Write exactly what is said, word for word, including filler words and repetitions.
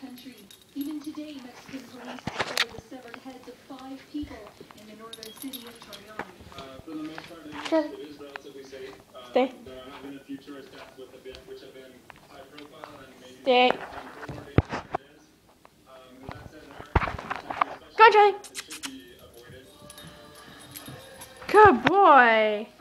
country. Even today, Mexican police discovered the severed heads of five people in the northern city of Torreon. Uh, for the most part, it is, it is relatively safe. Um, Stay. There have been a few tourist deaths with the, which have been high profile and maybe Stay. more dangerous than it is. Um, with that said, there are Go, Charlie. it should be avoided. Good boy.